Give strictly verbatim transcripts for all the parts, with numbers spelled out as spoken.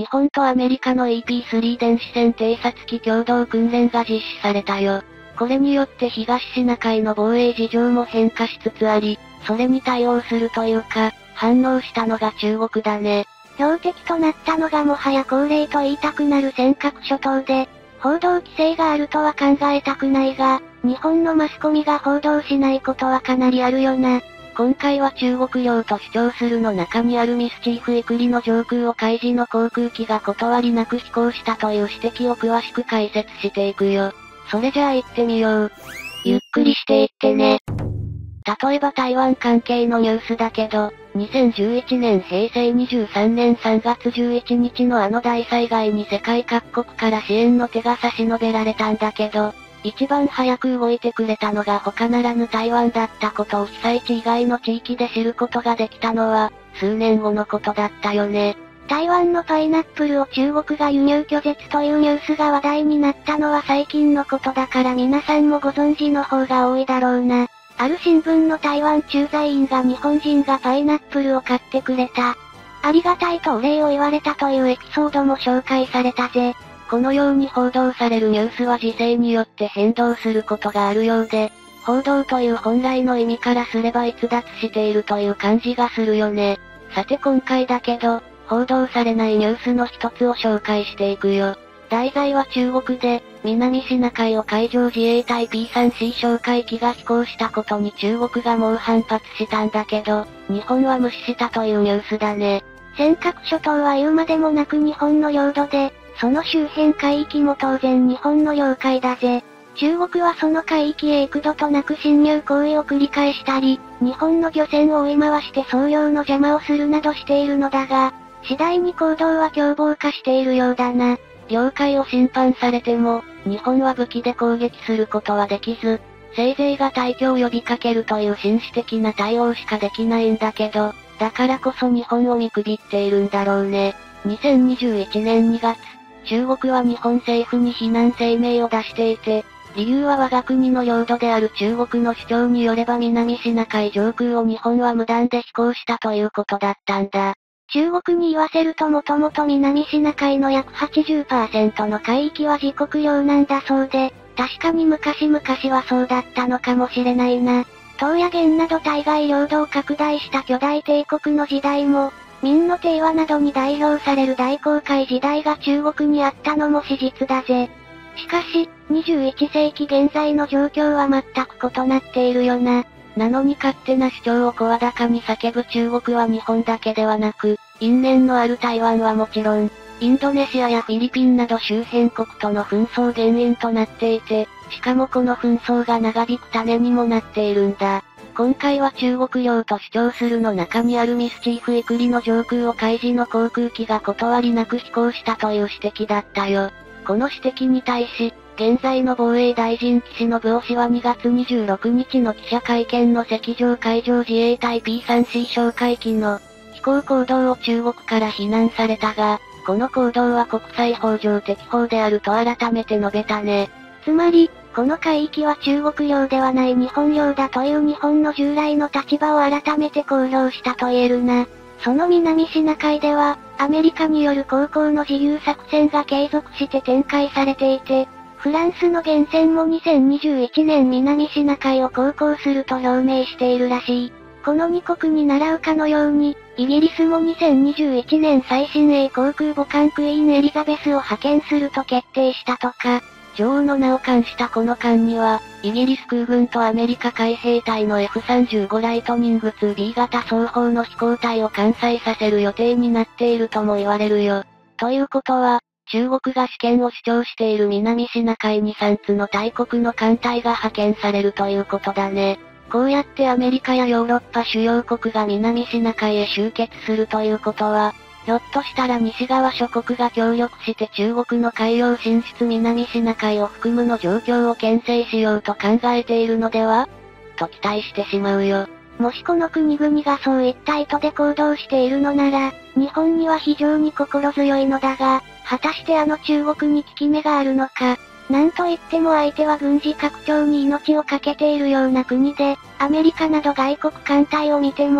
本とアメリカの イーピースリー 電子戦偵察機共同訓練が実施されたよ。これによって東シナ海の防衛事情も変化しつつあり、それに対応するというか、反応したのが中国だね。 標的となったのがもはや恒例と言いたくなる尖閣諸島で、報道規制があるとは考えたくないが、日本のマスコミが報道しないことはかなりあるよな。 今回は中国領と主張するの中にあるミスチーフイクリの上空を海自の航空機が断りなく飛行したという指摘を詳しく解説していくよ。それじゃあ行ってみよう。 ゆっくりしていってね。 例えば台湾関係のニュースだけど、にせんじゅういちねんへいせいにじゅうさんねんさんがつじゅういちにちのあの大災害に世界各国から支援の手が差し伸べられたんだけど、一番早く動いてくれたのが他ならぬ台湾だったことを被災地以外の地域で知ることができたのは、数年後のことだったよね。 台湾のパイナップルを中国が輸入拒絶というニュースが話題になったのは最近のことだから皆さんもご存知の方が多いだろうな。ある新聞の台湾駐在員が日本人がパイナップルを買ってくれた。ありがたいとお礼を言われたというエピソードも紹介されたぜ。 このように報道されるニュースは時勢によって変動することがあるようで、報道という本来の意味からすれば逸脱しているという感じがするよね。さて今回だけど、報道されないニュースの一つを紹介していくよ。題材は中国で、南シナ海を海上自衛隊 ピースリーシー 哨戒機が飛行したことに中国が猛反発したんだけど、日本は無視したというニュースだね。 尖閣諸島は言うまでもなく日本の領土で、その周辺海域も当然日本の領海だぜ。中国はその海域へ幾度となく侵入行為を繰り返したり、日本の漁船を追い回して操業の邪魔をするなどしているのだが、次第に行動は凶暴化しているようだな。 領海を侵犯されても、日本は武器で攻撃することはできず、せいぜいが退去を呼びかけるという紳士的な対応しかできないんだけど、だからこそ日本を見くびっているんだろうね。にせんにじゅういちねんにがつ、中国は日本政府に非難声明を出していて、理由は我が国の領土である中国の主張によれば南シナ海上空を日本は無断で飛行したということだったんだ。 中国に言わせるともともと南シナ海の約 はちじゅっパーセント の海域は自国領なんだそうで、確かに昔々はそうだったのかもしれないな。東野源など対外領土を拡大した巨大帝国の時代も、明の帝和などに代表される大航海時代が中国にあったのも事実だぜ。しかし、にじゅういっせいき現在の状況は全く異なっているよな。 なのに勝手な主張を声高に叫ぶ中国は日本だけではなく、因縁のある台湾はもちろん、インドネシアやフィリピンなど周辺国との紛争原因となっていて、しかもこの紛争が長引く種にもなっているんだ。今回は中国領と主張するの中にあるミスチーフイクリの上空を海自の航空機が断りなく飛行したという指摘だったよ。この指摘に対し、現在の防衛大臣岸信夫氏はにがつにじゅうろくにちの記者会見の赤上海上自衛隊 ピースリーシー 哨戒機の飛行行動を中国から非難されたが、この行動は国際法上適法であると改めて述べたね。 つまり、この海域は中国領ではない日本領だという日本の従来の立場を改めて公表したと言えるな。その南シナ海では、アメリカによる航行の自由作戦が継続して展開されていて、フランスの原船もにせんにじゅういちねん南シナ海を航行すると表明しているらしい。このにこくに倣うかのように、イギリスもにせんにじゅういちねん最新鋭航空母艦クイーンエリザベスを派遣すると決定したとか、女王の名を冠したこの艦には、イギリス空軍とアメリカ海兵隊の エフさんじゅうご ライトニング ツービー 型双方の飛行隊を艦載させる予定になっているとも言われるよ。ということは、中国が主権を主張している南シナ海にさんつの大国の艦隊が派遣されるということだね。こうやってアメリカやヨーロッパ主要国が南シナ海へ集結するということは、ひょっとしたら西側諸国が協力して中国の海洋進出南シナ海を含むの状況を牽制しようと考えているのではと期待してしまうよ。 もしこの国々がそういった意図で行動しているのなら、日本には非常に心強いのだが、果たしてあの中国に効き目があるのか。なんといっても相手は軍事拡張に命を懸けているような国で、アメリカなど外国艦隊を見ても、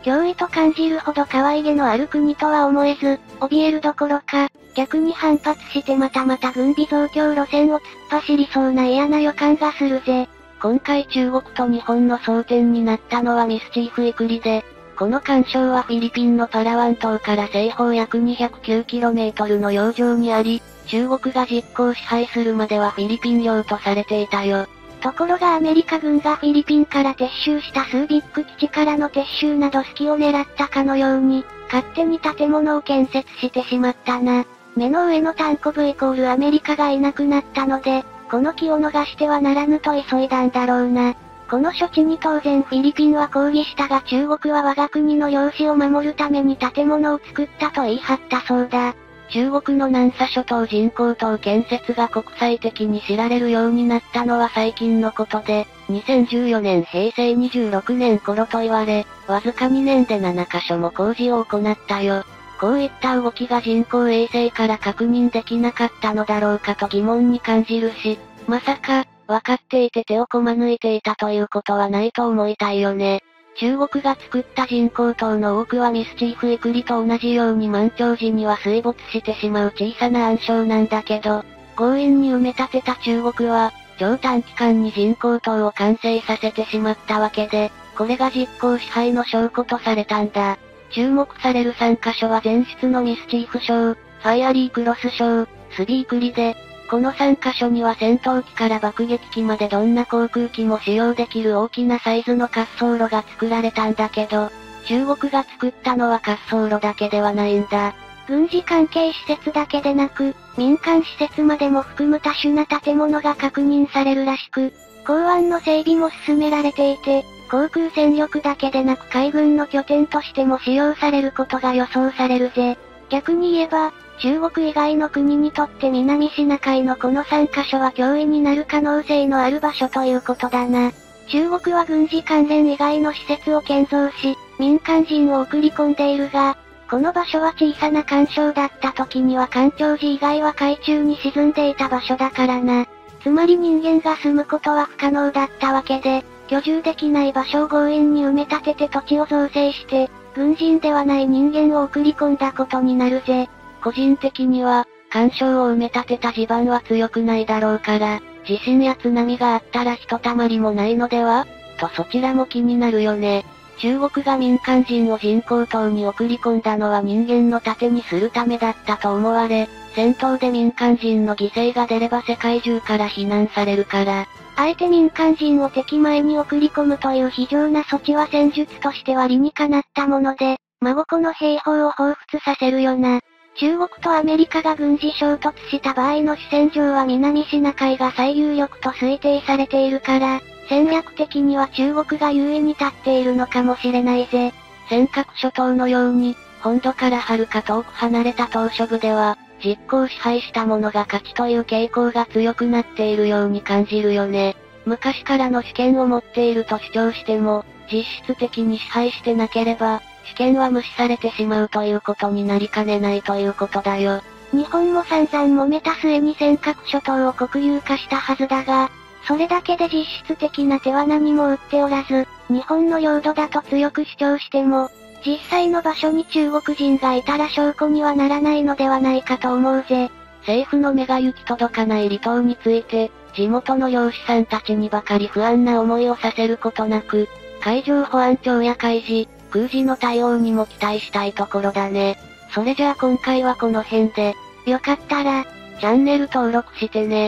脅威と感じるほど可愛げのある国とは思えず、怯えるどころか、逆に反発してまたまた軍備増強路線を突っ走りそうな嫌な予感がするぜ。 今回中国と日本の争点になったのはミスチーフイクリで、この干渉はフィリピンのパラワン島から西方約 にひゃくきゅうキロメートル の洋上にあり、中国が実効支配するまではフィリピン領とされていたよ。 ところがアメリカ軍がフィリピンから撤収したスービック基地からの撤収など隙を狙ったかのように、勝手に建物を建設してしまったな。目の上のタンコブイコールアメリカがいなくなったので、この機を逃してはならぬと急いだんだろうな。この処置に当然フィリピンは抗議したが中国は我が国の領事を守るために建物を作ったと言い張ったそうだ。 中国の南沙諸島人工島建設が国際的に知られるようになったのは最近のことで、にせんじゅうよねん平成にじゅうろくねん頃と言われ、わずかにねんでななカ所も工事を行ったよ。こういった動きが人工衛星から確認できなかったのだろうかと疑問に感じるし、まさか、分かっていて手をこま抜いていたということはないと思いたいよね。中国が作った人工島の多くはミスチーフイクリと同じように満潮時には水没してしまう小さな暗礁なんだけど、強引に埋め立てた中国は、超短期間に人工島を完成させてしまったわけで、これが実効支配の証拠とされたんだ。注目されるさんカ所は前出のミスチーフ礁、ファイアリークロス礁、スビークリで、このさんカ所には戦闘機から爆撃機までどんな航空機も使用できる大きなサイズの滑走路が作られたんだけど、中国が作ったのは滑走路だけではないんだ。 軍事関係施設だけでなく、民間施設までも含む多種な建物が確認されるらしく、港湾の整備も進められていて、航空戦力だけでなく海軍の拠点としても使用されることが予想されるぜ。逆に言えば、中国以外の国にとって南シナ海のこのさんカ所は脅威になる可能性のある場所ということだな。中国は軍事関連以外の施設を建造し、民間人を送り込んでいるが、この場所は小さな干渉だった時には干潮時以外は海中に沈んでいた場所だからな。つまり人間が住むことは不可能だったわけで、居住できない場所を強引に埋め立てて土地を造成して、軍人ではない人間を送り込んだことになるぜ。 個人的には、干渉を埋め立てた地盤は強くないだろうから、地震や津波があったらひとたまりもないのではとそちらも気になるよね。中国が民間人を人工島に送り込んだのは人間の盾にするためだったと思われ、戦闘で民間人の犠牲が出れば世界中から非難されるから。 あえて民間人を敵前に送り込むという非常な措置は戦術としては理にかなったもので、真心の兵法を彷彿させるよな。中国とアメリカが軍事衝突した場合の主戦場は南シナ海が最有力と推定されているから、戦略的には中国が優位に立っているのかもしれないぜ。 尖閣諸島のように、本土から遥か遠く離れた島嶼部では、実効支配した者が勝ちという傾向が強くなっているように感じるよね。昔からの主権を持っていると主張しても、実質的に支配してなければ、主権は無視されてしまうということになりかねないということだよ。 日本も散々揉めた末に尖閣諸島を国有化したはずだが、それだけで実質的な手は何も打っておらず、日本の領土だと強く主張しても、実際の場所に中国人がいたら証拠にはならないのではないかと思うぜ。 政府の目が行き届かない離島について、地元の漁師さんたちにばかり不安な思いをさせることなく、海上保安庁や海事、空自の対応にも期待したいところだね。それじゃあ今回はこの辺で、 よかったら、 チャンネル登録してね。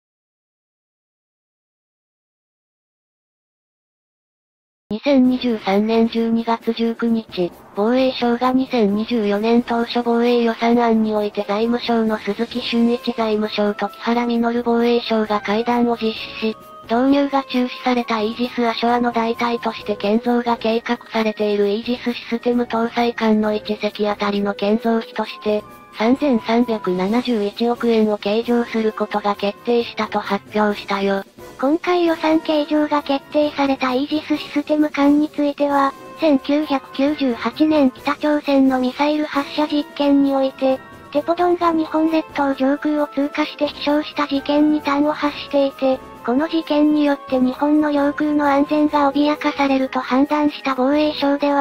にせんにじゅうさんねんじゅうにがつじゅうくにち、防衛省がにせんにじゅうよねん当初防衛予算案において財務省の鈴木俊一財務省と木原稔防衛省が会談を実施し、導入が中止されたイージス・アショアの代替として建造が計画されているイージスシステム搭載艦のいち隻あたりの建造費として、さんぜんさんびゃくななじゅういちおくえんを計上することが決定したと発表したよ。 今回予算計上が決定されたイージスシステム艦については、せんきゅうひゃくきゅうじゅうはちねん北朝鮮のミサイル発射実験において、テポドンが日本列島上空を通過して飛翔した事件に端を発していて、この事件によって日本の領空の安全が脅かされると判断した防衛省では、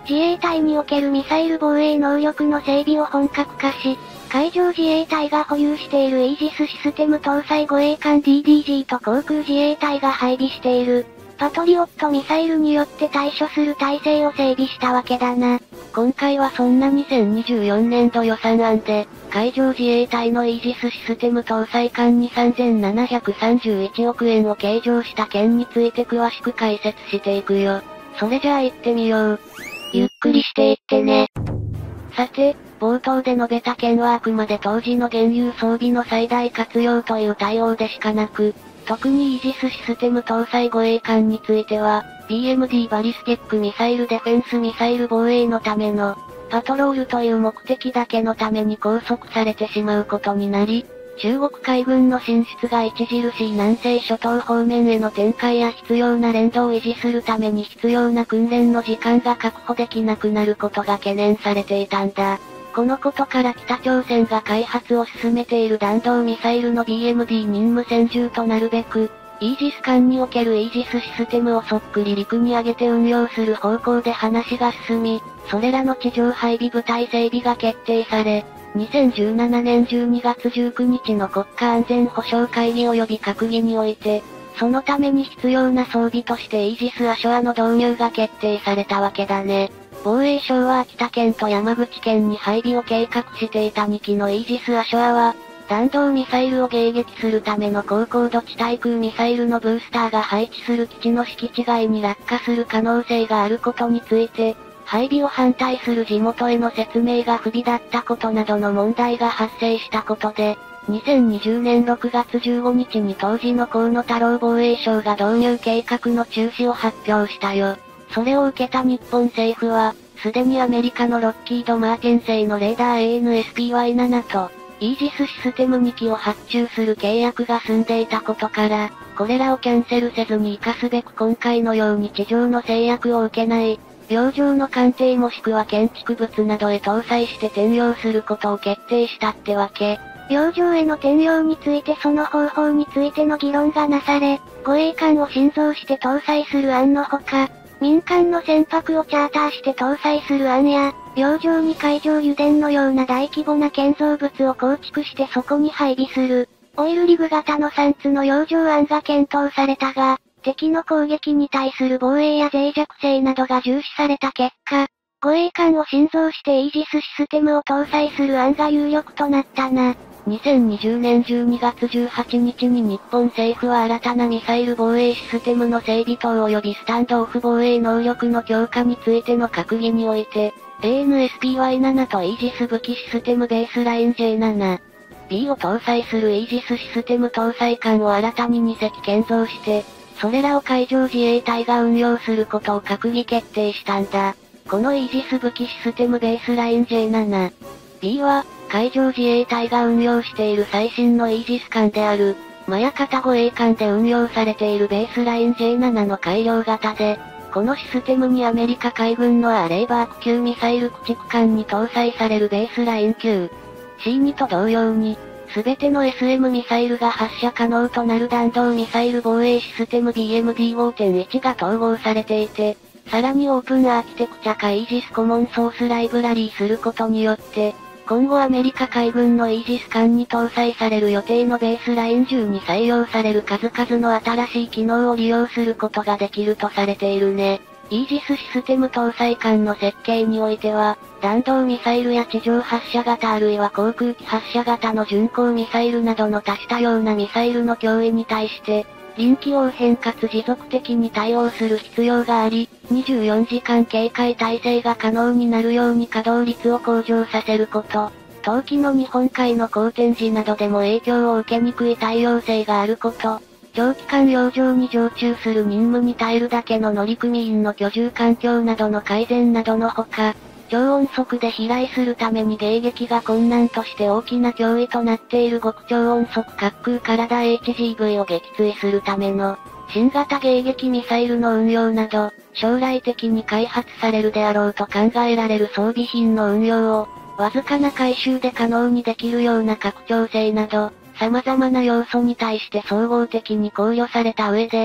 自衛隊におけるミサイル防衛能力の整備を本格化し、海上自衛隊が保有しているイージスシステム搭載護衛艦 ディーディージー と航空自衛隊が配備している、パトリオットミサイルによって対処する体制を整備したわけだな。 今回はそんなにせんにじゅうよねんど予算案で、海上自衛隊のイージスシステム搭載艦にさんぜんななひゃくさんじゅういちおくえんを計上した件について詳しく解説していくよ。それじゃあ行ってみよう。 ゆっくりしていってね。 さて、冒頭で述べた件はあくまで当時の現有装備の最大活用という対応でしかなく、特にイージスシステム搭載護衛艦については、ビーエムディー バリスティックミサイルデフェンスミサイル防衛のための、パトロールという目的だけのために拘束されてしまうことになり、中国海軍の進出が著しい南西諸島方面への展開や必要な連動を維持するために必要な訓練の時間が確保できなくなることが懸念されていたんだ。このことから北朝鮮が開発を進めている弾道ミサイルの ビーエムディー 任務専従となるべく、イージス艦におけるイージスシステムをそっくり陸に上げて運用する方向で話が進み、それらの地上配備部隊整備が決定され、にせんじゅうななねんじゅうにがつじゅうくにちの国家安全保障会議及び閣議において、そのために必要な装備としてイージスアショアの導入が決定されたわけだね。防衛省は秋田県と山口県に配備を計画していたにきのイージスアショアは、弾道ミサイルを迎撃するための高高度地対空ミサイルのブースターが配置する基地の敷地外に落下する可能性があることについて、配備を反対する地元への説明が不備だったことなどの問題が発生したことで、にせんにじゅうねんろくがつじゅうごにちに当時の河野太郎防衛相が導入計画の中止を発表したよ。それを受けた日本政府は、すでにアメリカのロッキード・マーティン製のレーダー エーエヌエスピーワイセブン と、イージスシステムにきを発注する契約が済んでいたことから、これらをキャンセルせずに活かすべく今回のように地上の制約を受けない、洋上の艦艇もしくは建築物などへ搭載して転用することを決定したってわけ。 洋上への転用についてその方法についての議論がなされ、護衛艦を新造して搭載する案のほか、民間の船舶をチャーターして搭載する案や、洋上に海上油田のような大規模な建造物を構築してそこに配備する、オイルリグ型のさんつの洋上案が検討されたが、敵の攻撃に対する防衛や脆弱性などが重視された結果、護衛艦を新造してイージスシステムを搭載する案が有力となったな。 にせんにじゅうねんじゅうにがつじゅうはちにちに日本政府は新たなミサイル防衛システムの整備等及びスタンドオフ防衛能力の強化についての閣議において、エーエヌエスピーワイセブン とイージス武器システムベースライン ジェイセブンビー を搭載するイージスシステム搭載艦を新たににせき建造して、それらを海上自衛隊が運用することを閣議決定したんだ。このイージス武器システムベースライン ジェイセブンビー は、海上自衛隊が運用している最新のイージス艦である、マヤ型護衛艦で運用されているベースライン ジェイセブンの改良型で、このシステムにアメリカ海軍のアーレイバーク級ミサイル駆逐艦に搭載されるベースライン級 シーツー と同様に、すべての エスエム ミサイルが発射可能となる弾道ミサイル防衛システム ビーエムディーごてんいち が統合されていて、さらにオープンアーキテクチャかイージスコモンソースライブラリーすることによって、今後アメリカ海軍のイージス艦に搭載される予定のベースラインじゅうに採用される数々の新しい機能を利用することができるとされているね。イージスシステム搭載艦の設計においては、弾道ミサイルや地上発射型あるいは航空機発射型の巡航ミサイルなどの多種多様なミサイルの脅威に対して、臨機応変かつ持続的に対応する必要があり、にじゅうよんじかん警戒態勢が可能になるように稼働率を向上させること。冬季の日本海の好天時などでも影響を受けにくい対応性があること。長期間洋上に常駐する任務に耐えるだけの乗組員の居住環境などの改善などのほか、超音速で飛来するために迎撃が困難として大きな脅威となっている極超音速滑空からだ エイチジーブイ を撃墜するための、新型迎撃ミサイルの運用など、将来的に開発されるであろうと考えられる装備品の運用を、わずかな回収で可能にできるような拡張性など、様々な要素に対して総合的に考慮された上で、既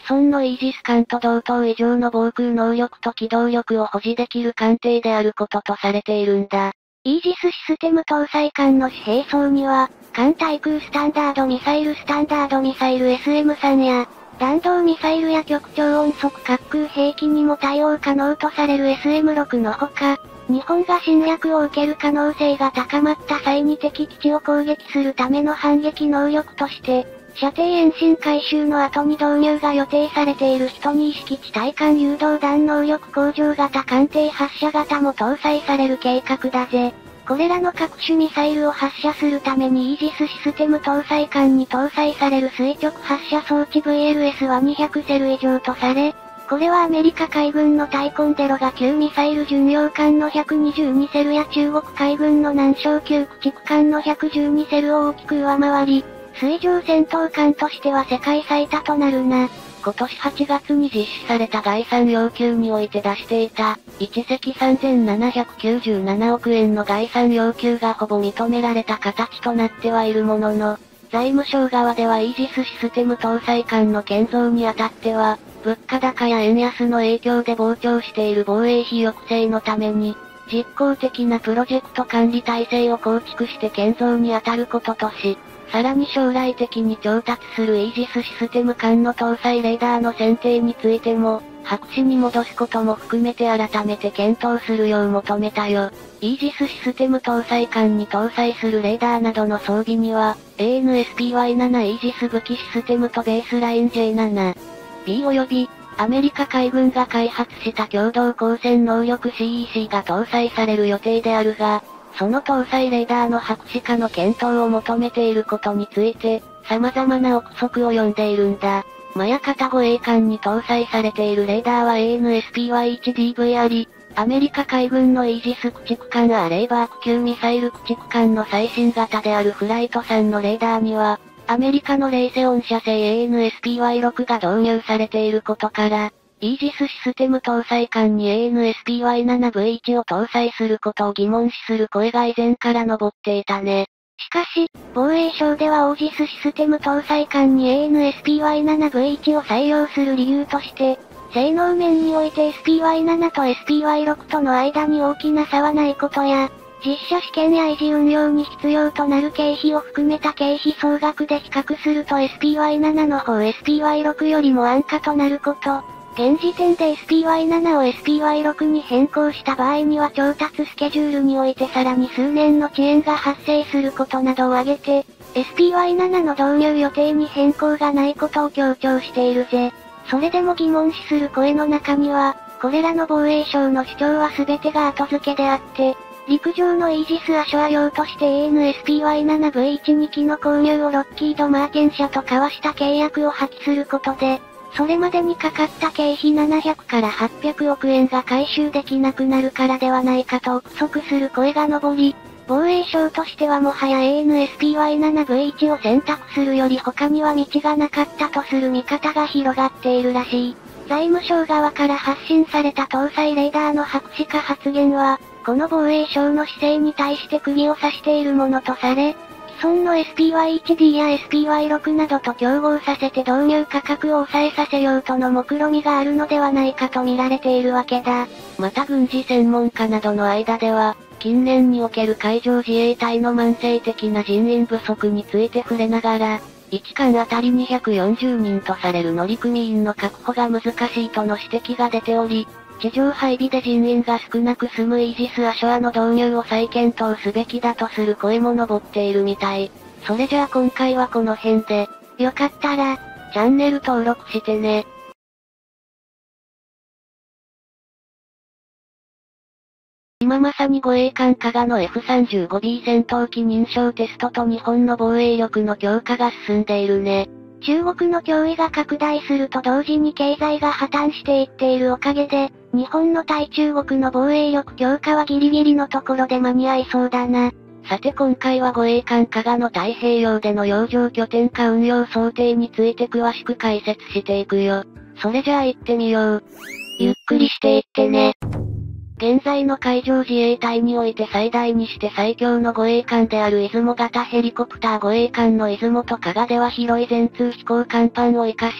既存のイージス艦と同等以上の防空能力と機動力を保持できる艦艇であることとされているんだ。 イージスシステム搭載艦の兵装には、艦対空スタンダードミサイルスタンダードミサイル エスエムスリー や、弾道ミサイルや極超音速滑空兵器にも対応可能とされる エスエムシックス のほか、日本が侵略を受ける可能性が高まった際に敵基地を攻撃するための反撃能力として、射程遠心回収の後に導入が予定されているひとに式地対艦誘導弾能力向上型艦艇発射型も搭載される計画だぜ。これらの各種ミサイルを発射するためにイージスシステム搭載艦に搭載される垂直発射装置 ブイエルエス はにひゃくセル以上とされ、これはアメリカ海軍のタイコンデロが旧ミサイル巡洋艦のひゃくにじゅうにセルや中国海軍の南小級駆逐艦のひゃくじゅうにセルを大きく上回り、水上戦闘艦としては世界最多となるな。 今年はちがつに実施された概算要求において出していた、いち隻さんぜんななひゃくきゅうじゅうななおくえんの概算要求がほぼ認められた形となってはいるものの、財務省側ではイージスシステム搭載艦の建造にあたっては、物価高や円安の影響で膨張している防衛費抑制のために、実効的なプロジェクト管理体制を構築して建造にあたることとし、さらに将来的に調達するイージスシステム艦の搭載レーダーの選定についても、白紙に戻すことも含めて改めて検討するよう求めたよ。イージスシステム搭載艦に搭載するレーダーなどの装備には、エーエヌエスピーワイセブン イージス武器システムとベースライン ジェイセブン、ビー 及び、アメリカ海軍が開発した共同光線能力 シーイーシー が搭載される予定であるが、その搭載レーダーの白紙化の検討を求めていることについて、様々な憶測を呼んでいるんだ。マヤ型護衛艦に搭載されているレーダーは エーエヌエスピーワイワンディーブイ あり、アメリカ海軍のイージス駆逐艦アーレイバーク級ミサイル駆逐艦の最新型であるフライトさんのレーダーには、アメリカのレイセオン社製 エーエヌエスピーワイシックス が導入されていることから、イージスシステム搭載艦に エーエヌエスピーワイセブンブイワン を搭載することを疑問視する声が以前から上っていたね。 しかし、防衛省ではオージスシステム搭載艦に エーエヌエスピーワイセブンブイワン を採用する理由として、性能面において エスピーワイセブン と エスピーワイシックス との間に大きな差はないことや、実写試験や維持運用に必要となる経費を含めた経費総額で比較すると エスピーワイセブン の方 エスピーワイシックス よりも安価となること。現時点で エスピーワイセブン を エスピーワイシックス に変更した場合には調達スケジュールにおいてさらに数年の遅延が発生することなどを挙げて、エスピーワイセブン の導入予定に変更がないことを強調しているぜ。それでも疑問視する声の中には、これらの防衛省の主張は全てが後付けであって、陸上のイージス・アショア用として エーエヌエスピーワイセブンブイワン に機の購入をロッキード・マーティン社と交わした契約を破棄することで、それまでにかかった経費ななひゃくからはっぴゃくおくえんが回収できなくなるからではないかと憶測する声が上り、防衛省としてはもはや エーエヌエスピーワイセブンブイワン を選択するより他には道がなかったとする見方が広がっているらしい。財務省側から発信された搭載レーダーの白紙化発言は、この防衛省の姿勢に対して釘を刺しているものとされ、既存の エスピーワイワンディー や エスピーワイシックス などと競合させて導入価格を抑えさせようとの目論みがあるのではないかと見られているわけだ。 また軍事専門家などの間では、近年における海上自衛隊の慢性的な人員不足について触れながら、いち艦あたりにひゃくよんじゅうにんとされる乗組員の確保が難しいとの指摘が出ており、地上配備で人員が少なく済むイージス・アショアの導入を再検討すべきだとする声も上っているみたい。それじゃあ今回はこの辺で、 よかったら、 チャンネル登録してね。今まさに護衛艦加賀の エフさんじゅうごビー 戦闘機認証テストと日本の防衛力の強化が進んでいるね。 中国の脅威が拡大すると同時に経済が破綻していっているおかげで、日本の対中国の防衛力強化はギリギリのところで間に合いそうだな。 さて今回は護衛艦加賀の太平洋での洋上拠点化運用想定について詳しく解説していくよ。それじゃあ行ってみよう。 ゆっくりしていってね。 現在の海上自衛隊において最大にして最強の護衛艦である出雲型ヘリコプター護衛艦の出雲と加賀では広い全通飛行甲板を活かし、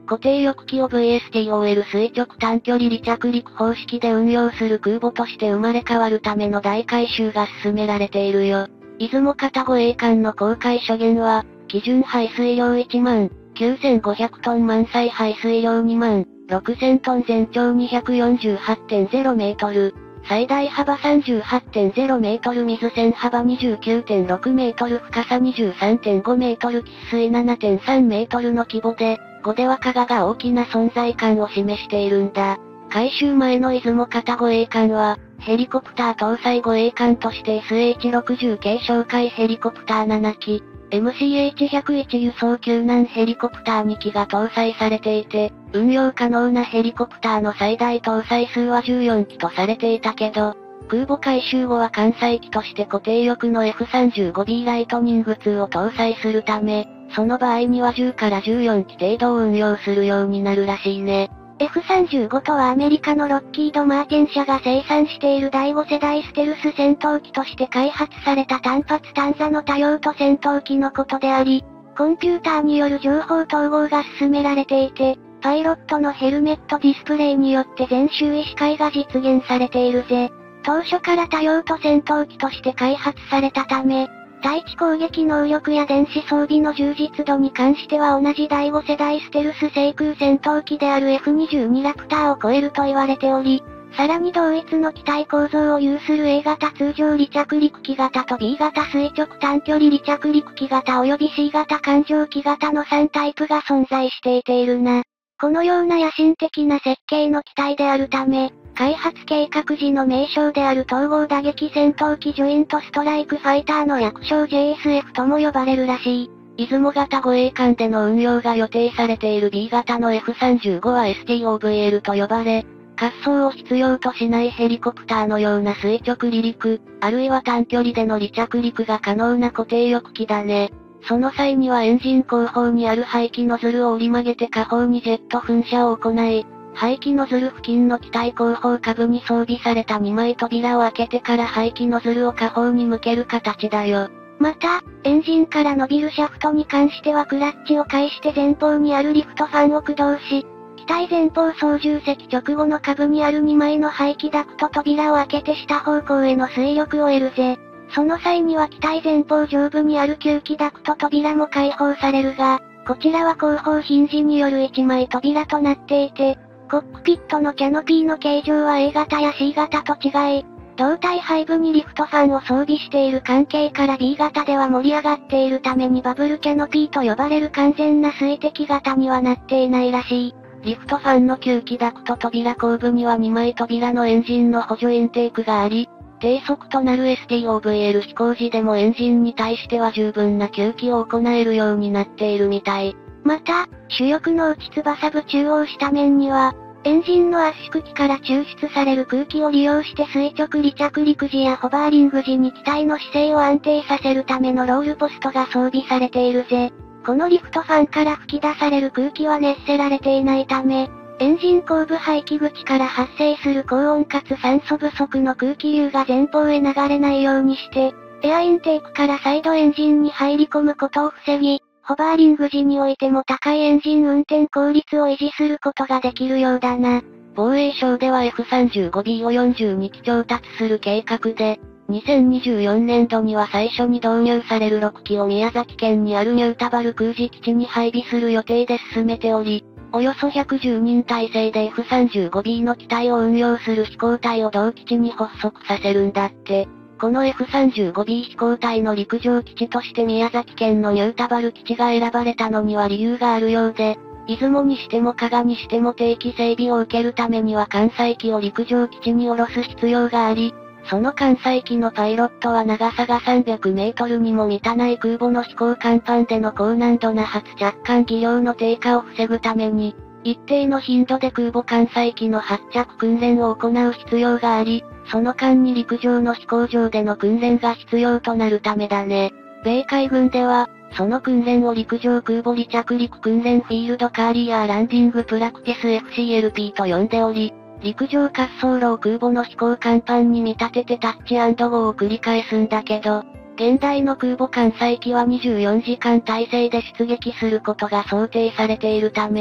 固定翼機を ブイエスティーオーエル 垂直短距離離着陸方式で運用する空母として生まれ変わるための大改修が進められているよ。出雲型護衛艦の公開初限は、基準排水量いちまんきゅうせんごひゃくトン満載排水量にまんろくせんトン全長 にひゃくよんじゅうはちてんゼロメートル。最大幅 さんじゅうはちてんゼロメートル水線幅 にじゅうきゅうてんろくメートル深さ にじゅうさんてんごメートル喫水 ななてんさんメートルの規模で、ごでは加賀が大きな存在感を示しているんだ。改修前の出雲型護衛艦は、ヘリコプター搭載護衛艦として エスエイチろくじゅう 系哨戒ヘリコプターななき、エムシーエイチひゃくいち 輸送救難ヘリコプターにきが搭載されていて、運用可能なヘリコプターの最大搭載数はじゅうよんきとされていたけど、空母改修後は艦載機として固定翼の エフさんじゅうごビー ライトニングツーを搭載するため、その場合にはじゅうからじゅうよんき程度を運用するようになるらしいね。 エフさんじゅうご とはアメリカのロッキード・マーティン社が生産しているだいご世代ステルス戦闘機として開発された単発単座の多用途戦闘機のことであり、コンピューターによる情報統合が進められていて、パイロットのヘルメットディスプレイによって全周囲視界が実現されているぜ。当初から多用途戦闘機として開発されたため、対地攻撃能力や電子装備の充実度に関しては同じだいご世代ステルス制空戦闘機である エフにじゅうに ラプターを超えると言われており、さらに同一の機体構造を有する A 型通常離着陸機型と B 型垂直短距離離着陸機型及び C 型艦上機型のさんタイプが存在していているな。このような野心的な設計の機体であるため、開発計画時の名称である統合打撃戦闘機ジョイントストライクファイターの略称 ジェイエスエフ とも呼ばれるらしい。 出雲型護衛艦での運用が予定されている B 型の エフさんじゅうご は エスティーオーブイエル と呼ばれ、滑走を必要としないヘリコプターのような垂直離陸、あるいは短距離での離着陸が可能な固定翼機だね。その際にはエンジン後方にある排気ノズルを折り曲げて下方にジェット噴射を行い、排気ノズル付近の機体後方下部に装備されたにまい扉を開けてから排気ノズルを下方に向ける形だよ。 また、エンジンから伸びるシャフトに関してはクラッチを介して前方にあるリフトファンを駆動し、機体前方操縦席直後の下部にあるにまいの排気ダクト扉を開けて下方向への推力を得るぜ。その際には機体前方上部にある吸気ダクト扉も開放されるが、こちらは後方ヒンジによるいちまい扉となっていて、コックピットのキャノピーの形状は A 型や C 型と違い、胴体背部にリフトファンを装備している関係から B 型では盛り上がっているためにバブルキャノピーと呼ばれる完全な水滴型にはなっていないらしい。 リフトファンの吸気ダクト扉後部にはにまい扉のエンジンの補助インテークがあり、低速となる エスティーオーブイエル 飛行時でもエンジンに対しては十分な吸気を行えるようになっているみたい。 また、主翼の内翼部中央下面には、エンジンの圧縮機から抽出される空気を利用して垂直離着陸時やホバーリング時に機体の姿勢を安定させるためのロールポストが装備されているぜ。このリフトファンから吹き出される空気は熱せられていないため、エンジン後部排気口から発生する高温かつ酸素不足の空気流が前方へ流れないようにして、エアインテークから再度エンジンに入り込むことを防ぎ、ホバーリング時においても高いエンジン運転効率を維持することができるようだな。 防衛省では エフさんじゅうごビー をよんじゅうにき調達する計画で、にせんにじゅうよねんどには最初に導入されるろっきを宮崎県にあるニュータバル空自基地に配備する予定で進めており、およそひゃくじゅうにん体制で エフさんじゅうごビー の機体を運用する飛行隊を同基地に発足させるんだって。この エフさんじゅうごビー 飛行隊の陸上基地として宮崎県のニュータバル基地が選ばれたのには理由があるようで、出雲にしても加賀にしても定期整備を受けるためには艦載機を陸上基地に下ろす必要があり、その艦載機のパイロットは長さがさんびゃくメートルにも満たない空母の飛行甲板での高難度な発着艦技量の低下を防ぐために、一定の頻度で空母艦載機の発着訓練を行う必要があり、その間に陸上の飛行場での訓練が必要となるためだね。米海軍では、その訓練を陸上空母離着陸訓練フィールドカーリアーランディングプラクティス エフシーエルピー と呼んでおり、陸上滑走路を空母の飛行甲板に見立ててタッチ&ゴーを繰り返すんだけど、現代の空母艦載機はにじゅうよじかん体制で出撃することが想定されているため、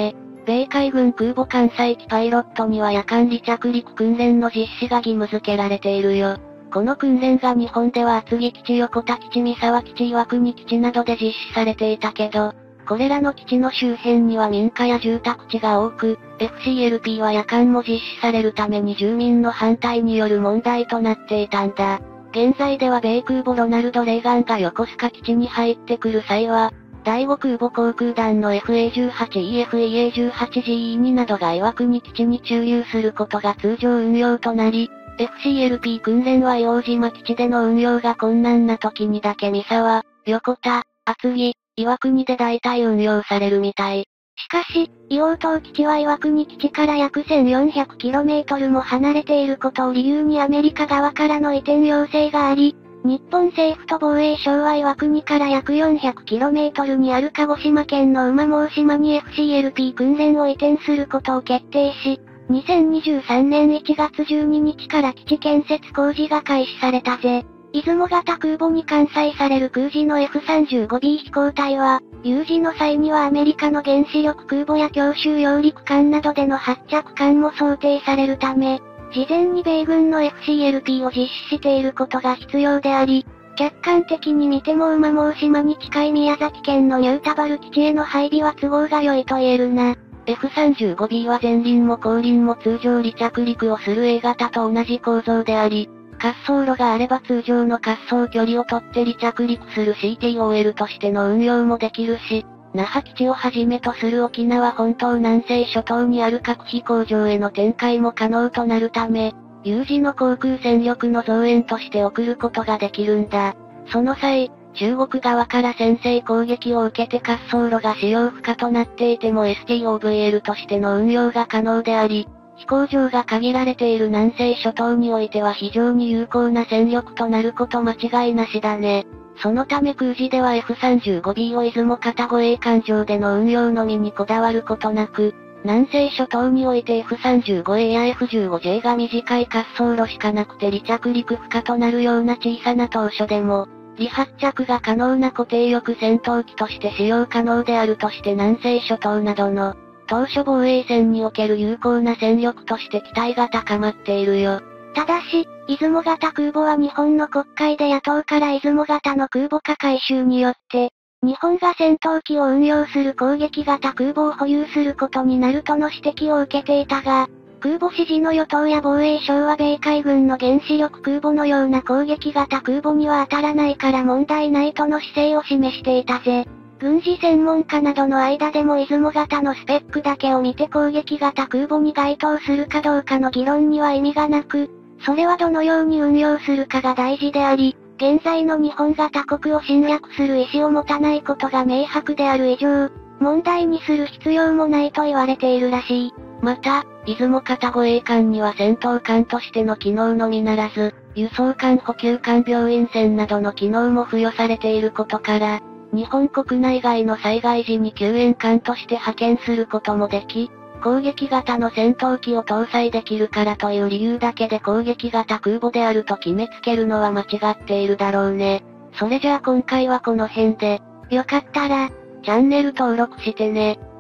米海軍空母艦載機パイロットには夜間離着陸訓練の実施が義務付けられているよ。この訓練が日本では厚木基地、横田基地、三沢基地、岩国基地などで実施されていたけど、これらの基地の周辺には民家や住宅地が多く、エフシーエルピー は夜間も実施されるために住民の反対による問題となっていたんだ。現在では米空母ロナルド・レーガンが横須賀基地に入ってくる際は、だいご空母航空団の エフエーじゅうはちイーエフイーエーじゅうはちジーイーツー などが岩国基地に駐留することが通常運用となり、エフシーエルピー 訓練は硫黄島基地での運用が困難な時にだけ三沢、横田、厚木、岩国で大体運用されるみたい。 しかし、硫黄島基地は岩国基地から約 せんよんひゃくキロメートル も離れていることを理由にアメリカ側からの移転要請があり、日本政府と防衛省は岩国から約 よんひゃくキロメートル にある鹿児島県の馬毛島に エフシーエルピー 訓練を移転することを決定し、にせんにじゅうさんねんいちがつじゅうににちから基地建設工事が開始されたぜ。出雲型空母に艦載される空自の エフさんじゅうごビー 飛行隊は、有事の際にはアメリカの原子力空母や強襲揚陸艦などでの発着艦も想定されるため、事前に米軍の エフシーエルピー を実施していることが必要であり、客観的に見ても馬毛島に近い宮崎県のニュータバル基地への配備は都合が良いと言えるな。 エフさんじゅうごビー は前輪も後輪も通常離着陸をする A 型と同じ構造であり、滑走路があれば通常の滑走距離をとって離着陸する シーティーオーエル としての運用もできるし、那覇基地をはじめとする沖縄本島南西諸島にある各飛行場への展開も可能となるため、有事の航空戦力の増援として送ることができるんだ。その際、中国側から先制攻撃を受けて滑走路が使用不可となっていても エスティーオーブイエル としての運用が可能であり、飛行場が限られている南西諸島においては非常に有効な戦力となること間違いなしだね。そのため空自では エフさんじゅうごビー を出雲型護衛艦上での運用のみにこだわることなく、南西諸島において エフさんじゅうごエー や エフじゅうごジェー が短い滑走路しかなくて離着陸不可となるような小さな島嶼でも、離発着が可能な固定翼戦闘機として使用可能であるとして南西諸島などの、島嶼防衛戦における有効な戦力として期待が高まっているよ。 ただし、出雲型空母は日本の国会で野党から出雲型の空母化改修によって、日本が戦闘機を運用する攻撃型空母を保有することになるとの指摘を受けていたが、空母支持の与党や防衛省は米海軍の原子力空母のような攻撃型空母には当たらないから問題ないとの姿勢を示していたぜ。軍事専門家などの間でも出雲型のスペックだけを見て攻撃型空母に該当するかどうかの議論には意味がなく、それはどのように運用するかが大事であり、現在の日本が他国を侵略する意思を持たないことが明白である以上、問題にする必要もないと言われているらしい。 また、出雲型護衛艦には戦闘艦としての機能のみならず、輸送艦補給艦病院船などの機能も付与されていることから、日本国内外の災害時に救援艦として派遣することもでき、攻撃型の戦闘機を搭載できるからという理由だけで攻撃型空母であると決めつけるのは間違っているだろうね。それじゃあ今回はこの辺で、 よかったら、 チャンネル登録してね。